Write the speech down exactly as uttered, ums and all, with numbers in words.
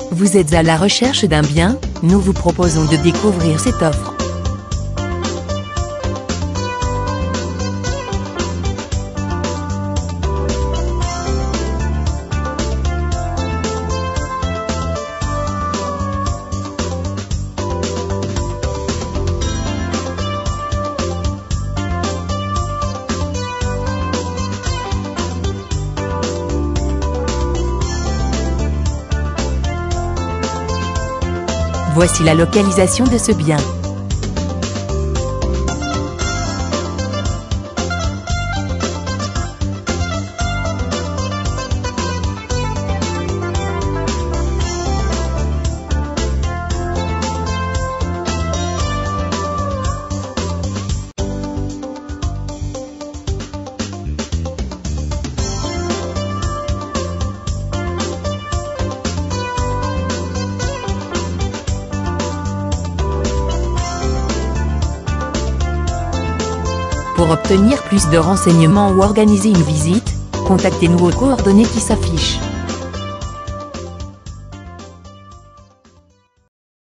Vous êtes à la recherche d'un bien? Nous vous proposons de découvrir cette offre. Voici la localisation de ce bien. Pour obtenir plus de renseignements ou organiser une visite, contactez-nous aux coordonnées qui s'affichent.